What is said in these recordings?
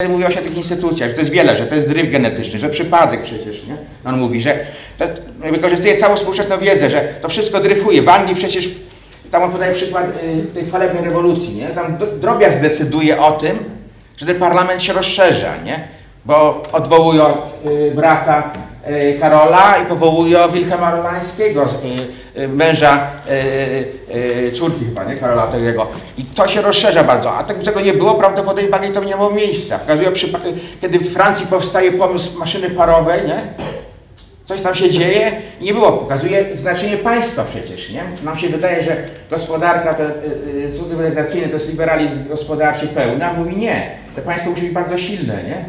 Mówiło się o tych instytucjach, że to jest wiele, że to jest dryf genetyczny, że przypadek przecież, nie? On mówi, że to, wykorzystuje całą współczesną wiedzę, że to wszystko dryfuje. W Anglii przecież, tam on podaje przykład tej chwalebnej rewolucji, nie? Tam drobiazg decyduje o tym, że ten parlament się rozszerza, nie? Bo odwołują brata Karola i powołują Wilhelma Orlańskiego, męża córki chyba, nie? Karola II. I to się rozszerza bardzo, a tak tego nie było, prawdopodobnie w Anglii to nie miało miejsca. Pokazuje kiedy w Francji powstaje pomysł maszyny parowej, nie? Coś tam się dzieje i nie było. Pokazuje znaczenie państwa przecież, nie? Nam się wydaje, że gospodarka, cywilizacyjny to jest liberalizm gospodarczy pełny, a mówi nie. To państwo musi być bardzo silne, nie?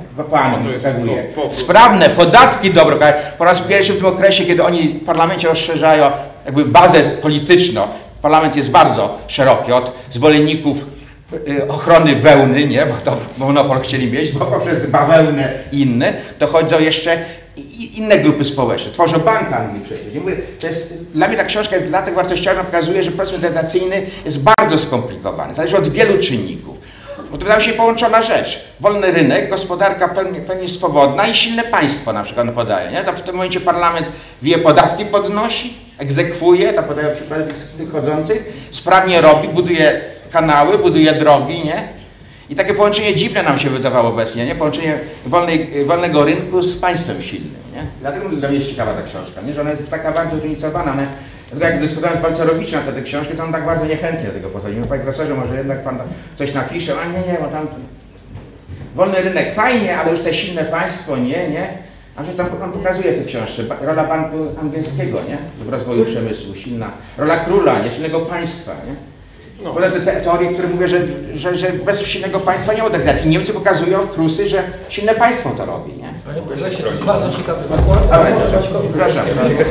Sprawne, podatki dobre. Po raz pierwszy w tym okresie, kiedy oni w parlamencie rozszerzają jakby bazę polityczną, parlament jest bardzo szeroki, od zwolenników ochrony wełny, nie? Bo to monopol chcieli mieć, bo poprzez bawełnę i inne, dochodzą jeszcze inne grupy społeczne. Tworzą Bank Anglii przecież. To jest, dla mnie ta książka jest dlatego wartościowa, że pokazuje, że proces medytacyjny jest bardzo skomplikowany. Zależy od wielu czynników. Bo to wydaje się połączona rzecz. Wolny rynek, gospodarka pełni swobodna i silne państwo na przykład podaje. Nie? To w tym momencie parlament podatki podnosi, egzekwuje, to podają przykłady tych chodzących, sprawnie robi, buduje kanały, buduje drogi, nie? I takie połączenie dziwne nam się wydawało obecnie, nie? Połączenie wolnego rynku z państwem silnym, nie? Dlatego dla mnie jest ciekawa ta książka, nie? Że ona jest taka bardzo zróżnicowana. Dlatego jak dyskutowałem z Balcerowiczem na tę książkę, to on tak bardzo niechętnie do tego podchodzi. Mówię, panie profesorze, może jednak pan coś napisze, a nie, bo tam wolny rynek fajnie, ale już te silne państwo, nie? A że tam pan pokazuje w tej książce, rola Banku Angielskiego, nie? W rozwoju przemysłu, silna rola króla, nie? Silnego państwa, nie? No. Poza te teorie, które mówią, że bez silnego państwa nie ma modernizacji. Niemcy pokazują, Prusy, że silne państwo to robi, nie? Panie prezesie, to jest bardzo ciekawy zakład. Przepraszam.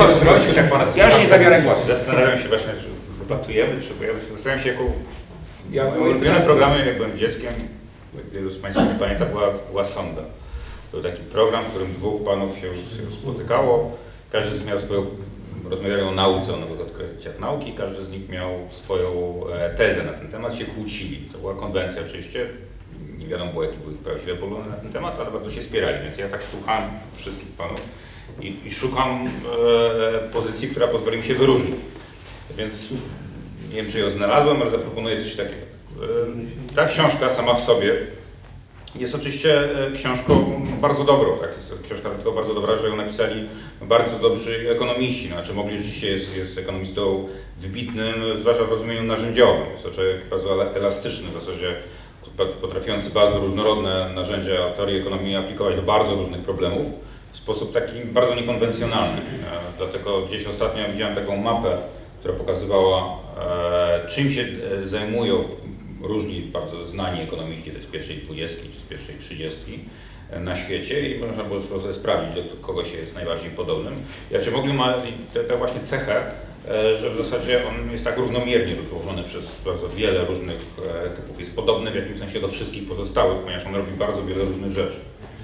Ja już nie zabierę głosu. Zastanawiam się właśnie, czy debatujemy, czy ja zastanawiam się, jaką... Moje ulubione programy, jak byłem dzieckiem, jak wielu z Państwa nie pamięta, była Sonda. To był taki program, w którym dwóch panów się spotykało. Każdy z nich miał swoją... Rozmawiali o nauce, o nowych odkryciach nauki, każdy z nich miał swoją tezę na ten temat, się kłócili. To była konwencja oczywiście, nie wiadomo było, jakie były ich prawdziwe poglądy na ten temat, ale bardzo się spierali, więc ja tak słuchałem wszystkich panów i szukam pozycji, która pozwoli mi się wyróżnić. Więc nie wiem, czy ją znalazłem, ale zaproponuję coś takiego. Ta książka sama w sobie jest oczywiście książką bardzo dobrą, tak? Jest to książka tylko bardzo dobra, że ją napisali bardzo dobrzy ekonomiści. No, znaczy Mogli rzeczywiście jest ekonomistą wybitnym, zwłaszcza w rozumieniu narzędziowym. Jest to człowiek bardzo elastyczny, w zasadzie potrafiący bardzo różnorodne narzędzia teorii ekonomii aplikować do bardzo różnych problemów w sposób taki bardzo niekonwencjonalny. Dlatego gdzieś ostatnio widziałem taką mapę, która pokazywała, czym się zajmują różni bardzo znani ekonomiści, to jest z pierwszej 20 czy z pierwszej 30 na świecie i można było sobie sprawdzić, do kogo się jest najbardziej podobnym. Mogli ma tę właśnie cechę, że w zasadzie on jest tak równomiernie rozłożony przez bardzo wiele różnych typów. Jest podobny w jakimś sensie do wszystkich pozostałych, ponieważ on robi bardzo wiele różnych rzeczy.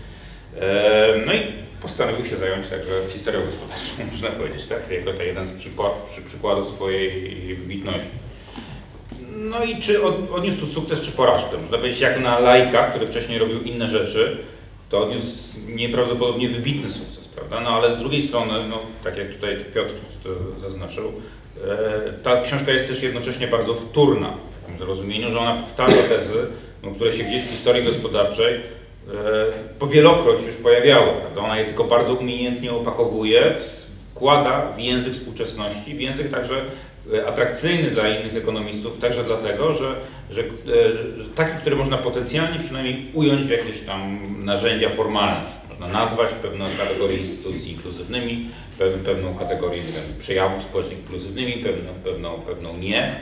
No i postanowił się zająć także historią gospodarczą, można powiedzieć, tak? Jako to jeden z przykładów swojej wybitności. No i czy odniósł tu sukces, czy porażkę? Można powiedzieć, jak na laika, który wcześniej robił inne rzeczy, to odniósł nieprawdopodobnie wybitny sukces, prawda? No ale z drugiej strony, no, tak jak tutaj Piotr zaznaczył, ta książka jest też jednocześnie bardzo wtórna, w takim rozumieniu, że ona powtarza tezy, no, które się gdzieś w historii gospodarczej powielokroć już pojawiały, prawda? Ona je tylko bardzo umiejętnie opakowuje, wkłada w język współczesności, w język także atrakcyjny dla innych ekonomistów, także dlatego, że taki, który można potencjalnie przynajmniej ująć w jakieś tam narzędzia formalne. Można nazwać pewną kategorię instytucji inkluzywnymi, pewną kategorię przejawów społecznych inkluzywnymi, pewną nie.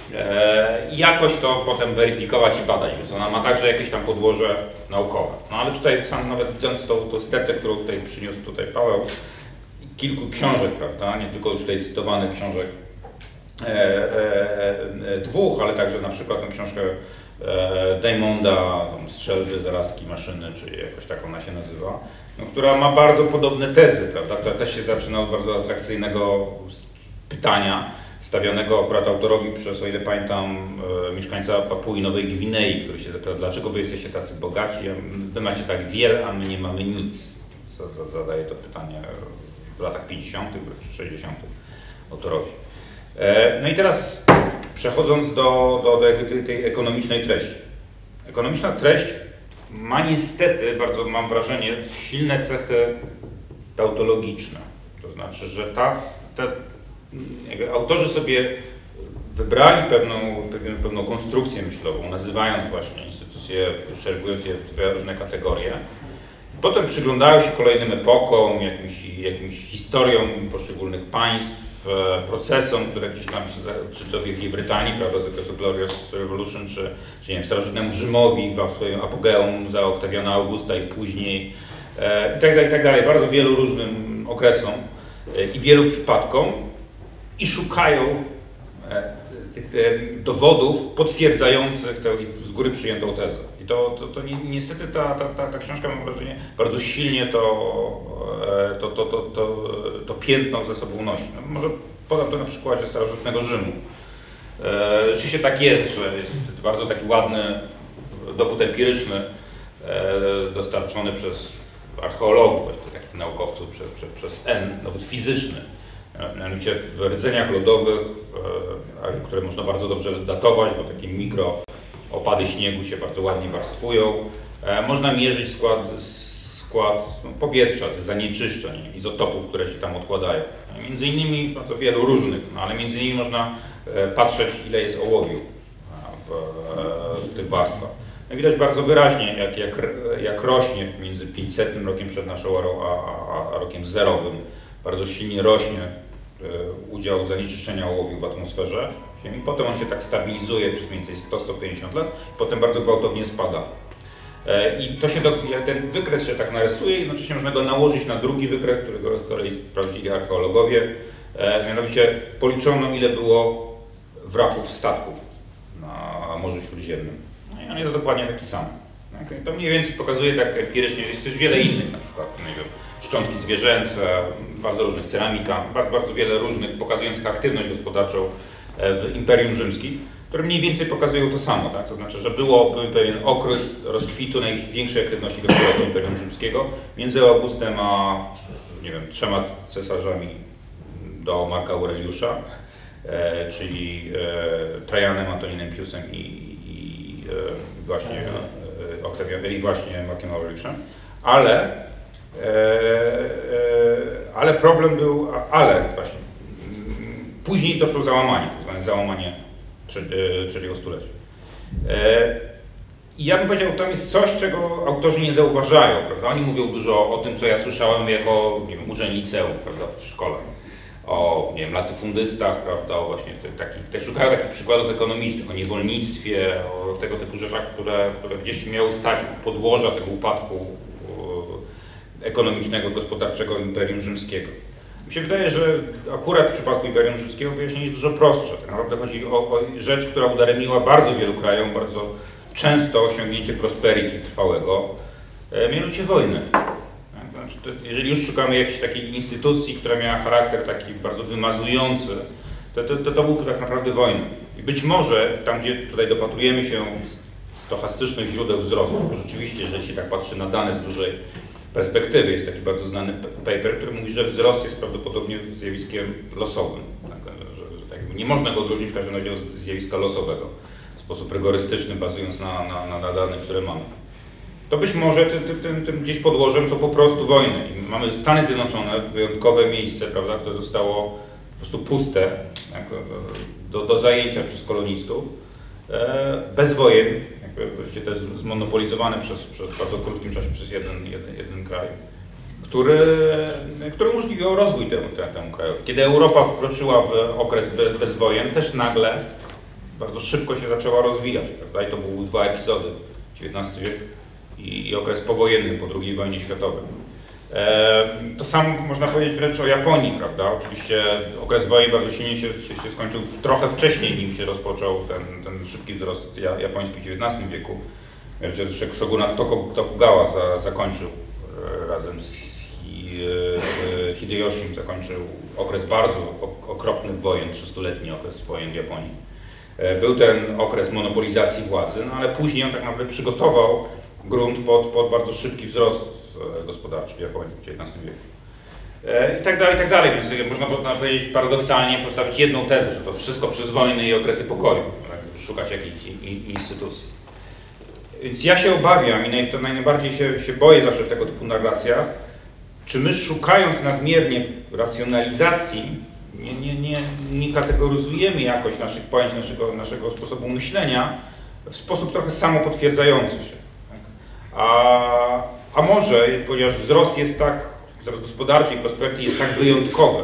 I jakoś to potem weryfikować i badać, więc ona ma także jakieś tam podłoże naukowe. No ale tutaj sam nawet widząc tą stertę, którą tutaj przyniósł Paweł, kilku książek, prawda, nie tylko już tutaj cytowanych książek dwóch, ale także na przykład książkę Diamonda, Strzelby, Zarazki, Maszyny, czy jakoś tak ona się nazywa, no, która ma bardzo podobne tezy, prawda, która też się zaczyna od bardzo atrakcyjnego pytania, stawionego akurat autorowi przez, o ile pamiętam, mieszkańca Papui Nowej Gwinei, który się zapytał, dlaczego wy jesteście tacy bogaci, wy macie tak wiele, a my nie mamy nic. Zadaje to pytanie w latach 50. czy 60. autorowi. No i teraz przechodząc do tej ekonomicznej treści. Ekonomiczna treść ma niestety, bardzo mam wrażenie, silne cechy tautologiczne. To znaczy, że autorzy sobie wybrali pewną konstrukcję myślową, nazywając właśnie instytucje, szeregując je w dwie różne kategorie. Potem przyglądają się kolejnym epokom, jakimś historiom poszczególnych państw, procesom, które gdzieś tam czy to Wielkiej Brytanii, prawda, z okresu Glorious Revolution, czy nie wiem, starożytnemu Rzymowi w swoim apogeum za Oktawiana Augusta i później, i tak dalej, bardzo wielu różnym okresom i wielu przypadkom i szukają tych dowodów potwierdzających tę z góry przyjętą tezę. I to niestety ta książka, mam wrażenie, bardzo silnie to piętno ze sobą nosi. No, może podam to na przykładzie starożytnego Rzymu. Rzeczywiście tak jest, że jest bardzo taki ładny dowód empiryczny dostarczony przez archeologów, takich naukowców, przez N, dowód fizyczny. Mianowicie w rdzeniach lodowych, które można bardzo dobrze datować, bo takie mikroopady śniegu się bardzo ładnie warstwują, można mierzyć skład powietrza, zanieczyszczeń, izotopów, które się tam odkładają. Między innymi bardzo wielu różnych, ale między innymi można patrzeć, ile jest ołowiu w tych warstwach. No widać bardzo wyraźnie, jak rośnie między 500 rokiem przed naszą erą a rokiem zerowym. Bardzo silnie rośnie udział zanieczyszczenia ołowiu w atmosferze Ziemi. Potem on się tak stabilizuje przez mniej więcej 100-150 lat, potem bardzo gwałtownie spada. I to się ten wykres się tak narysuje, jednocześnie można go nałożyć na drugi wykres, który sprawdzili archeologowie. Mianowicie policzono, ile było wraków statków na Morzu Śródziemnym. No i on jest dokładnie taki sam. To mniej więcej pokazuje tak empirycznie, jest też wiele innych, na przykład, nie wiem, szczątki zwierzęce, bardzo różnych ceramika, bardzo wiele różnych, pokazujących aktywność gospodarczą w Imperium Rzymskim, które mniej więcej pokazują to samo, tak? To znaczy, że był pewien okres rozkwitu największej aktywności gospodarczej Imperium Rzymskiego między Augustem a, nie wiem, 3 cesarzami do Marka Aureliusza, czyli Trajanem, Antoninem Piusem i właśnie Octavianem i właśnie Markiem Aureliuszem, ale problem był, właśnie później doszło załamanie, tak zwane załamanie trzeciego stulecia. I ja bym powiedział, tam jest coś, czego autorzy nie zauważają, prawda? Oni mówią dużo o tym, co ja słyszałem jako, nie wiem, uczeń liceum, prawda, w szkole. O, nie wiem, latyfundystach, prawda, o właśnie szukają takich przykładów ekonomicznych, o niewolnictwie, o tego typu rzeczach, które gdzieś miały stać u podłoża tego upadku ekonomicznego, gospodarczego Imperium Rzymskiego. Mi się wydaje, że akurat w przypadku Imperium Rzymskiego wyjaśnienie jest dużo prostsze. Tak naprawdę chodzi o rzecz, która udaremniła bardzo wielu krajom bardzo często osiągnięcie prosperity trwałego, mianowicie wojny. Znaczy, jeżeli już szukamy jakiejś takiej instytucji, która miała charakter taki bardzo wymazujący, to byłby tak naprawdę wojna. I być może tam, gdzie tutaj dopatrujemy się stochastycznych źródeł wzrostu, bo rzeczywiście, jeżeli się tak patrzy na dane z dużej perspektywy, jest taki bardzo znany paper, który mówi, że wzrost jest prawdopodobnie zjawiskiem losowym. Że nie można go odróżnić w każdym razie od zjawiska losowego w sposób rygorystyczny, bazując na danych, które mamy. To być może tym gdzieś podłożem są po prostu wojny. I mamy Stany Zjednoczone, wyjątkowe miejsce, prawda, które zostało po prostu puste, tak, do zajęcia przez kolonistów, bez wojen, jakby też zmonopolizowane przez bardzo krótkim czasie przez jeden kraj, który umożliwiał rozwój temu krajowi. Kiedy Europa wkroczyła w okres bez wojen, też nagle bardzo szybko się zaczęła rozwijać, prawda? I to były 2 epizody, XIX wiek i okres powojenny po II wojnie światowej. To samo można powiedzieć wręcz o Japonii, prawda? Oczywiście okres wojen bardzo silnie się skończył trochę wcześniej, nim się rozpoczął ten szybki wzrost japoński w XIX wieku. Shogunat Tokugawa zakończył razem z Hideyoshim zakończył okres bardzo okropnych wojen, 300-letni okres wojen w Japonii. Był ten okres monopolizacji władzy, no ale później on tak naprawdę przygotował grunt pod bardzo szybki wzrost gospodarczy w Japonii w XIX wieku. I tak dalej, więc można powiedzieć paradoksalnie postawić jedną tezę, że to wszystko przez wojny i okresy pokoju, szukać jakiejś instytucji. Więc ja się obawiam i to najbardziej się boję zawsze w tego typu narracjach, czy my szukając nadmiernie racjonalizacji nie kategoryzujemy jakoś naszych pojęć, naszego sposobu myślenia w sposób trochę samopotwierdzający się. Tak? A może, ponieważ wzrost gospodarczy i prosperity jest tak wyjątkowy,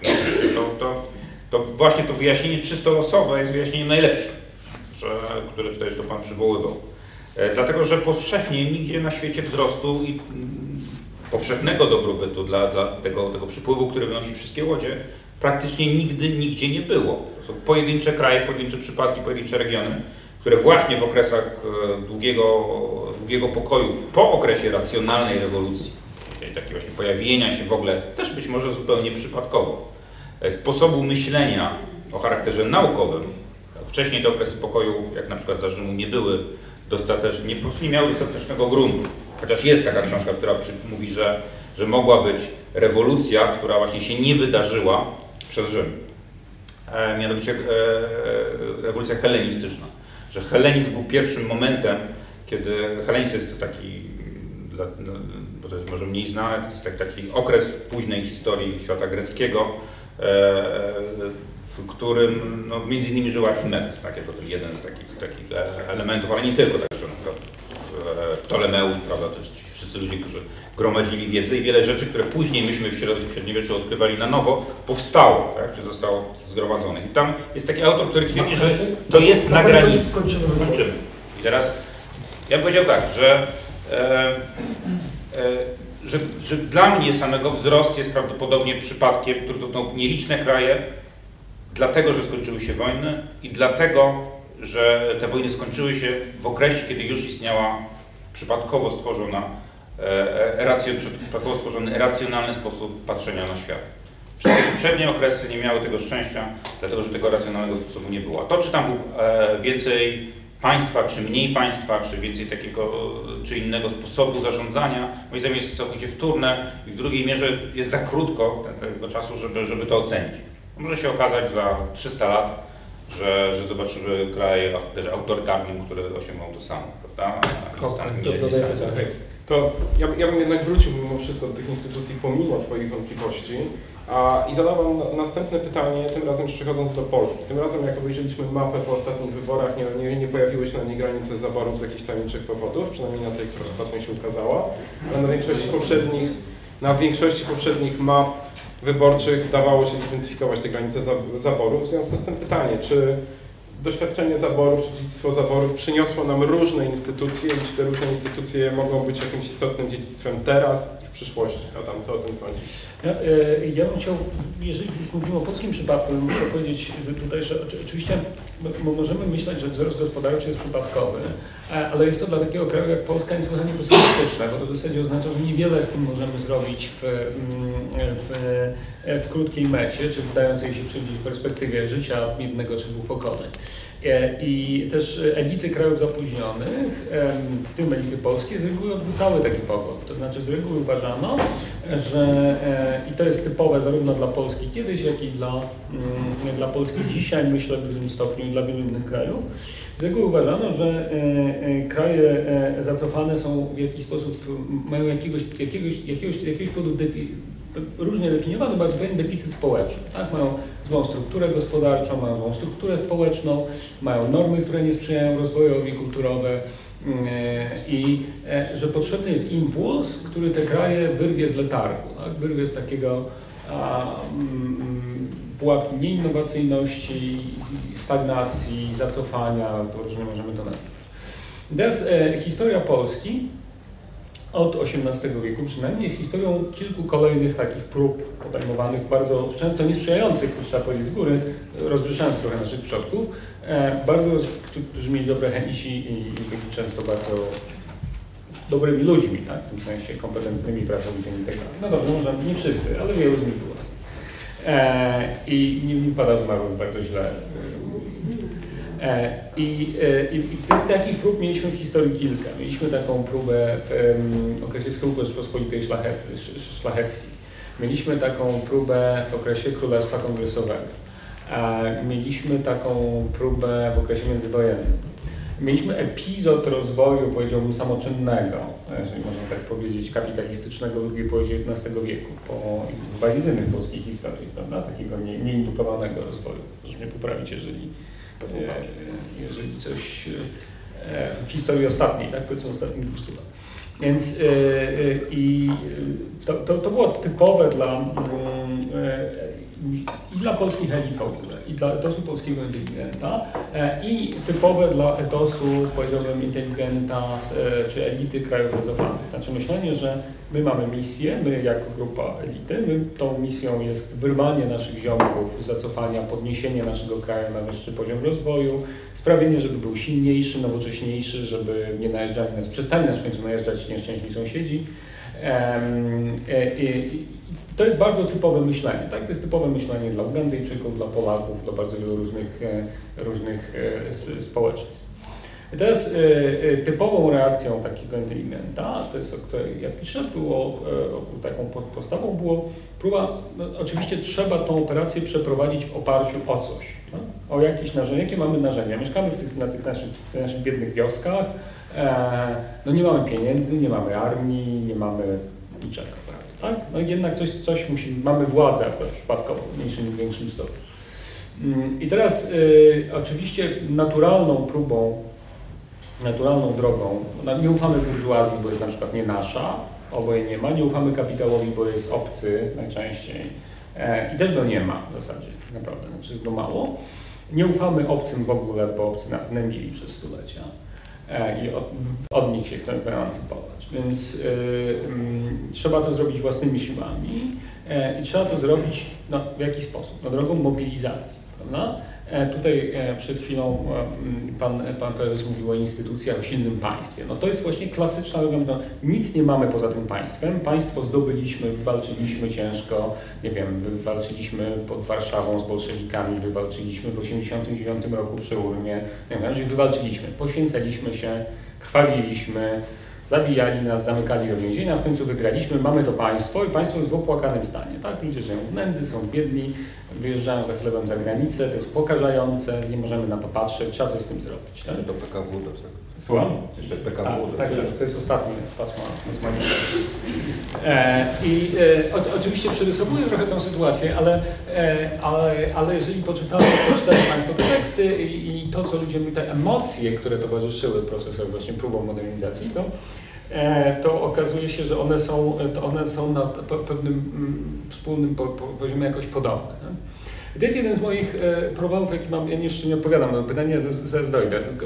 to właśnie to wyjaśnienie czysto losowe jest wyjaśnieniem najlepszym, które tutaj już Pan przywoływał. Dlatego, że powszechnie nigdzie na świecie wzrostu i powszechnego dobrobytu dla tego przypływu, który wynosi wszystkie łodzie, praktycznie nigdzie nie było. To są pojedyncze kraje, pojedyncze przypadki, pojedyncze regiony, które właśnie w okresach długiego pokoju, po okresie racjonalnej rewolucji, czyli takiego właśnie pojawienia się w ogóle, też być może zupełnie przypadkowo, sposobu myślenia o charakterze naukowym, wcześniej te okresy pokoju, jak na przykład za Rzymu, nie miały dostatecznego gruntu. Chociaż jest taka książka, która mówi, że mogła być rewolucja, która właśnie się nie wydarzyła przez Rzym. Mianowicie rewolucja helenistyczna. Że helenizm był pierwszym momentem, kiedy helenizm jest to taki, bo to jest może mniej znane, to jest taki okres późnej historii świata greckiego, w którym między innymi żył Archimedes, tak, jako to jeden z takich elementów, ale nie tylko, także na przykład Ptolemeusz, prawda, to wszyscy ludzie, którzy gromadzili wiedzę i wiele rzeczy, które później myśmy w średniowieczu odkrywali na nowo, powstało, tak, czy zostało zgromadzone. I tam jest taki autor, który twierdzi, że to jest na granicy. Kończymy. I teraz ja bym powiedział tak, że dla mnie samego wzrost jest prawdopodobnie przypadkiem, który dotknął nieliczne kraje, dlatego, że skończyły się wojny i dlatego, że te wojny skończyły się w okresie, kiedy już istniała przypadkowo stworzony racjonalny sposób patrzenia na świat. Wszystkie poprzednie okresy nie miały tego szczęścia, dlatego że tego racjonalnego sposobu nie było. A to, czy tam był więcej państwa, czy mniej państwa, czy więcej takiego, czy innego sposobu zarządzania, moim zdaniem jest całkowicie wtórne i w drugiej mierze jest za krótko tego czasu, żeby to ocenić. Może się okazać za 300 lat, że zobaczymy kraj autorytarny, który osiągnął to samo, prawda? To ja bym jednak wrócił mimo wszystko do tych instytucji pomimo Twoich wątpliwości i zadałam następne pytanie, tym razem przechodząc do Polski. Tym razem jak obejrzeliśmy mapę po ostatnich wyborach, nie pojawiły się na niej granice zaborów z jakichś tajemniczych powodów, przynajmniej na tej, która ostatnio się ukazała, ale na większości poprzednich map wyborczych dawało się zidentyfikować te granice zaborów. W związku z tym pytanie, czy doświadczenie zaborów, czy dziedzictwo zaborów przyniosło nam różne instytucje i czy te różne instytucje mogą być jakimś istotnym dziedzictwem teraz i w przyszłości? Adam, co o tym sądzisz? Ja bym chciał, jeżeli już mówimy o polskim przypadku, bym chciał powiedzieć tutaj, że oczywiście możemy myśleć, że wzrost gospodarczy jest przypadkowy, ale jest to dla takiego kraju jak Polska niesłychanie pesymistyczne, bo to w zasadzie oznacza, że niewiele z tym możemy zrobić w krótkiej mecie, czy wydającej się przewidzieć w perspektywie życia jednego czy dwóch pokoleń. I też elity krajów zapóźnionych, w tym elity polskie, z reguły odrzucały taki pogląd. To znaczy z reguły uważano, że i to jest typowe zarówno dla Polski kiedyś, jak i dla Polski dzisiaj, myślę w dużym stopniu i dla wielu innych krajów. Z reguły uważano, że kraje zacofane są w jakiś sposób, mają jakiegoś powodu różnie definiowany, bardzo pewien deficyt społeczny. Tak? Mają złą strukturę gospodarczą, mają złą strukturę społeczną, mają normy, które nie sprzyjają rozwojowi kulturowe i że potrzebny jest impuls, który te kraje wyrwie z letargu, tak? Wyrwie z takiego pułapki nieinnowacyjności, stagnacji, zacofania, to różnie możemy to nazwać. Teraz historia Polski od XVIII wieku przynajmniej jest historią kilku kolejnych takich prób podejmowanych, bardzo często niesprzyjających, to trzeba powiedzieć z góry, rozgrzeszając trochę naszych przodków, którzy mieli dobre chęci i byli często bardzo dobrymi ludźmi, tak? W tym sensie kompetentnymi, pracowitymi i tak dalej. No dobrze, może nie wszyscy, ale wielu z nich było. I nie pada zmarłych bardzo źle. I takich prób mieliśmy w historii kilka. Mieliśmy taką próbę w okresie Schyłku Rzeczypospolitej Szlacheckich. Mieliśmy taką próbę w okresie Królestwa Kongresowego. Mieliśmy taką próbę w okresie międzywojennym. Mieliśmy epizod rozwoju, powiedziałbym, samoczynnego, jeżeli można tak powiedzieć, kapitalistycznego w drugiej połowie XIX wieku, po chyba jedynym w polskiej historii, prawda? Takiego nieindukowanego rozwoju. Proszę mnie poprawić, jeżeli coś w historii ostatniej, tak, powiedzmy ostatnich 200 lat. Więc to było typowe i dla polskich elit w ogóle, i dla etosu polskiego inteligenta, i typowe dla etosu, powiedziałbym, inteligenta czy elity krajów zacofanych. Znaczy myślenie, że my mamy misję, my jako grupa elity, tą misją jest wyrwanie naszych ziomków z zacofania, podniesienie naszego kraju na wyższy poziom rozwoju, sprawienie, żeby był silniejszy, nowocześniejszy, żeby nie najeżdżali nas, przestali nas w końcu najeżdżać nieszczęśliwi sąsiedzi. To jest bardzo typowe myślenie, tak? To jest typowe myślenie dla Ugandyjczyków, dla Polaków, dla bardzo wielu różnych społeczeństw. I teraz typową reakcją takiego inteligenta, to jest o której ja piszę, taką postawą było próba, no, oczywiście trzeba tą operację przeprowadzić w oparciu o coś, no? O jakieś narzędzia, jakie mamy narzędzia. Mieszkamy na tych naszych biednych wioskach, no nie mamy pieniędzy, nie mamy armii, nie mamy niczego, prawda? Tak? No jednak coś musimy, mamy władzę akurat przypadkowo, w mniejszym lub większym stopniu. I teraz oczywiście naturalną drogą, nie ufamy burżuazji, bo jest na przykład nie nasza, oboje nie ma, nie ufamy kapitałowi, bo jest obcy najczęściej i też go nie ma w zasadzie, naprawdę, znaczy jest go mało. Nie ufamy obcym w ogóle, bo obcy nas gnębili przez stulecia i od nich się chcemy wyemancypować, więc trzeba to zrobić własnymi siłami i trzeba to zrobić w jaki sposób? Drogą mobilizacji, prawda? Tutaj przed chwilą pan prezes mówił o instytucjach, o silnym państwie. No to jest właśnie klasyczna droga, nic nie mamy poza tym państwem. Państwo zdobyliśmy, wywalczyliśmy ciężko, nie wiem, wywalczyliśmy pod Warszawą z bolszewikami, wywalczyliśmy w 1989 roku przy Urmie, nie wiem, że wywalczyliśmy, poświęcaliśmy się, krwawiliśmy, zabijali nas, zamykali do więzienia, w końcu wygraliśmy, mamy to państwo i państwo jest w opłakanym stanie, tak? Ludzie żyją w nędzy, są biedni, wyjeżdżają za chlebem za granicę, to jest pokażające, nie możemy na to patrzeć, trzeba coś z tym zrobić. Tak? Jeszcze PKW do tego. Słucham? Jeszcze PKW do tak, tego. to jest ostatni oczywiście przerysowuję trochę tę sytuację, ale jeżeli poczytacie Państwo te teksty i to, co ludzie mówią, te emocje, które towarzyszyły procesowi właśnie próbom modernizacji, to okazuje się, że one są na pewnym wspólnym poziomie jakoś podobne. Nie? I to jest jeden z moich problemów, jaki mam, ja jeszcze nie odpowiadam na pytanie, zaraz dojdę, tylko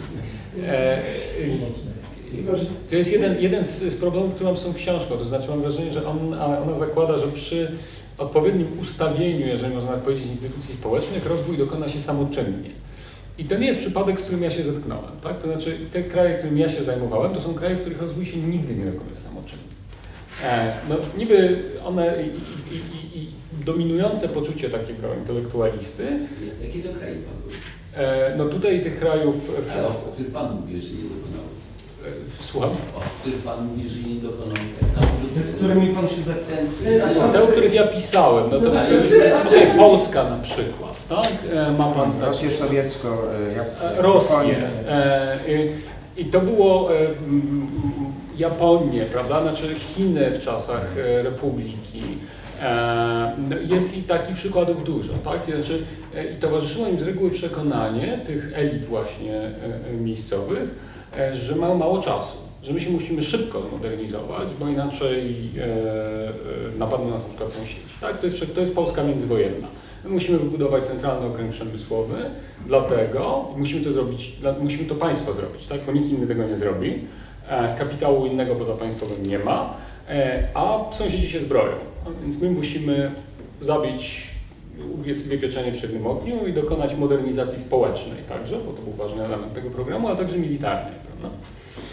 to jest jeden z problemów, który mam z tą książką, to znaczy mam wrażenie, że ona zakłada, że przy odpowiednim ustawieniu, jeżeli można tak powiedzieć, instytucji społecznych, rozwój dokona się samoczynnie. I to nie jest przypadek, z którym ja się zetknąłem, tak? To znaczy te kraje, którymi ja się zajmowałem, to są kraje, w których rozwój się nigdy nie dokonuje samoczynnie. No niby one i dominujące poczucie takiego intelektualisty. Jakie to kraje pan był? No tutaj tych krajów... Ale o których pan mówi, że nie dokonał? Słucham? O których pan mówi, że nie dokonał? Z którymi pan się zetknął? Te, o których ja pisałem, no to tutaj Polska na przykład, tak? Ma pan... Rosję sowiecką, Rosję. I to było Japonię, prawda? Znaczy Chiny w czasach Republiki. Jest i takich przykładów dużo, tak? Znaczy, i towarzyszyło im z reguły przekonanie tych elit właśnie miejscowych, że mają mało czasu, że my się musimy szybko zmodernizować, bo inaczej napadną nas na przykład sąsiedzi. Tak? To jest Polska międzywojenna. My musimy wybudować centralny okręg przemysłowy, dlatego musimy to zrobić, musimy to państwo zrobić, tak? Bo nikt inny tego nie zrobi. Kapitału innego pozapaństwowym nie ma, a sąsiedzi się zbroją. Więc my musimy zabić, ubiec dwie pieczenie przy jednym ogniu i dokonać modernizacji społecznej także, bo to był ważny element tego programu, a także militarnej. Prawda?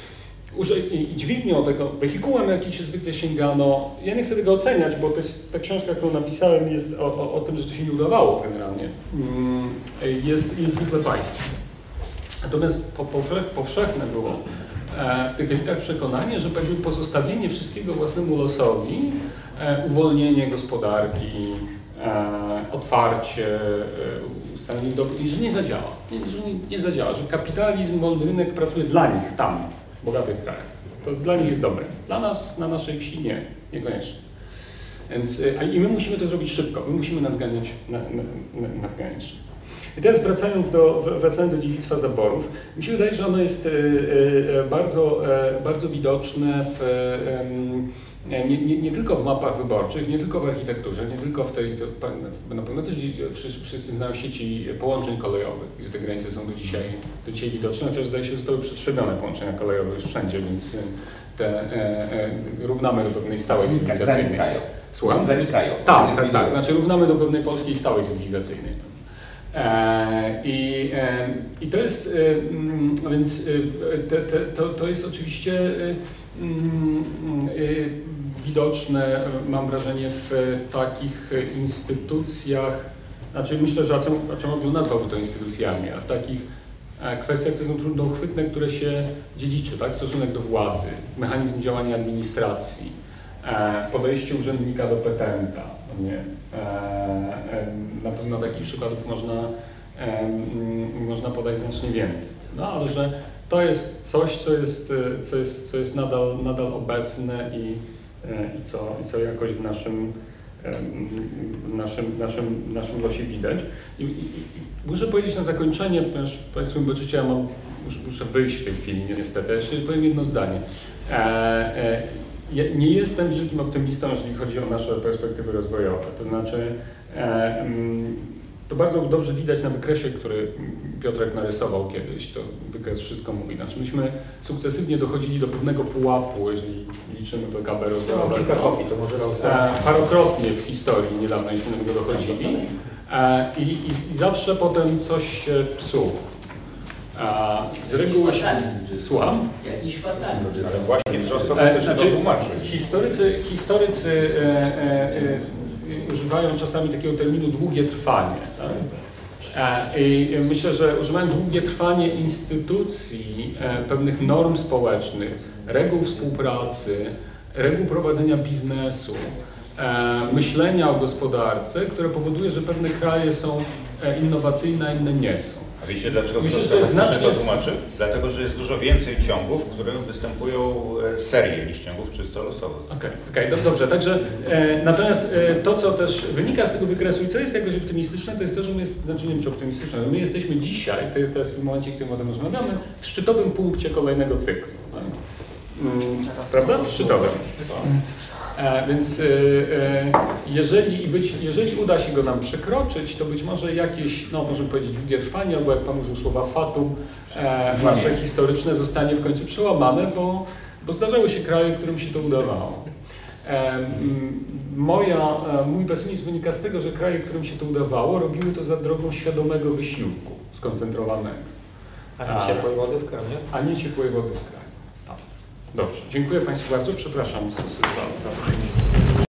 i dźwignią tego wehikułem, jaki się zwykle sięgano. Ja nie chcę tego oceniać, bo to jest, ta książka, którą napisałem, jest o tym, że to się nie udawało generalnie. Jest zwykle państwo. Natomiast powszechne było w tych elitach przekonanie, że pozostawienie wszystkiego własnemu losowi, uwolnienie gospodarki, otwarcie, ustalenie i że nie zadziała. Nie zadziała, że kapitalizm, wolny rynek pracuje dla nich tam, w bogatych krajach. To dla nich jest dobre. Dla nas, na naszej wsi niekoniecznie. Więc, i my musimy to zrobić szybko, my musimy nadganiać szybko. I teraz wracając do dziedzictwa zaborów, mi się wydaje, że ono jest bardzo widoczne nie tylko w mapach wyborczych, nie tylko w architekturze, nie tylko w tej, na pewno też wszyscy znają sieci połączeń kolejowych, gdzie te granice są do dzisiaj widoczne, chociaż zdaje się, że zostały przetrzebione połączenia kolejowe już wszędzie, więc równamy do pewnej stałej cywilizacyjnej. Zanikają. Słucham? Zanikają. Tak. Znaczy równamy do pewnej polskiej stałej cywilizacyjnej. I to jest, więc to jest oczywiście widoczne, mam wrażenie, w takich instytucjach, znaczy myślę, że Acemoglu nazwałby to instytucjami, a w takich kwestiach, które są trudnochwytne, które się dziedziczy, tak? Stosunek do władzy, mechanizm działania administracji, podejście urzędnika do petenta. Nie. Na pewno takich przykładów można podać znacznie więcej. No ale że to jest coś, co jest nadal obecne i co jakoś w naszym losie widać. I muszę powiedzieć na zakończenie, ponieważ Państwo mi boczycie, ja muszę wyjść w tej chwili niestety. Jeszcze powiem jedno zdanie. Ja nie jestem wielkim optymistą, jeżeli chodzi o nasze perspektywy rozwojowe. To znaczy, to bardzo dobrze widać na wykresie, który Piotrek narysował kiedyś. To wykres wszystko mówi. Znaczy, myśmy sukcesywnie dochodzili do pewnego pułapu, jeżeli liczymy PKB rozwojowego. Kilka kopii, to może parokrotnie w historii niedawnośmy do tego dochodzili. I zawsze potem coś się psuło. Z reguły słucham? Jakiś fatalizm. Ale właśnie w osoby też to tłumaczy. Historycy używają czasami takiego terminu długie trwanie. Tak? I myślę, że używają długie trwanie instytucji, pewnych norm społecznych, reguł współpracy, reguł prowadzenia biznesu, myślenia o gospodarce, które powoduje, że pewne kraje są innowacyjne, a inne nie są. A wiecie dlaczego Myślę, że to jest znacznie tłumaczy? Dlatego, że jest dużo więcej ciągów, w których występują serie niż ciągów czysto losowych. Okej, dobrze. Także natomiast to, co też wynika z tego wykresu i co jest jakoś optymistyczne, to jest to, że znaczy nie wiem, czy optymistyczne, ale my jesteśmy dzisiaj, to jest w momencie, w którym o tym rozmawiamy, w szczytowym punkcie kolejnego cyklu. Tak? Prawda? Szczytowym. Więc jeżeli uda się go nam przekroczyć, to być może jakieś, no możemy powiedzieć długie trwanie, albo jak Pan użył słowa fatum, nasze historyczne zostanie w końcu przełamane, bo zdarzały się kraje, którym się to udawało. Mój pesymizm wynika z tego, że kraje, którym się to udawało, robiły to za drogą świadomego wysiłku skoncentrowanego. A nie ciepłej wody w kranie? A nie ciepłej wody w kranie. Dobrze, dziękuję Państwu bardzo, przepraszam za to, że